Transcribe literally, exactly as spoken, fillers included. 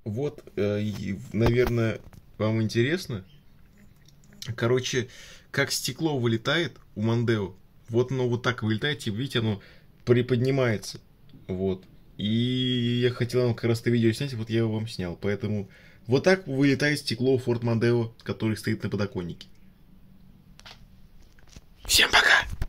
Вот, э, и, наверное, вам интересно. Короче, как стекло вылетает у Мандео, вот оно вот так вылетает, и видите, оно приподнимается. Вот. И я хотел вам как раз это видео снять, вот я его вам снял. Поэтому вот так вылетает стекло у Форд Мондео, который стоит на подоконнике. Всем пока!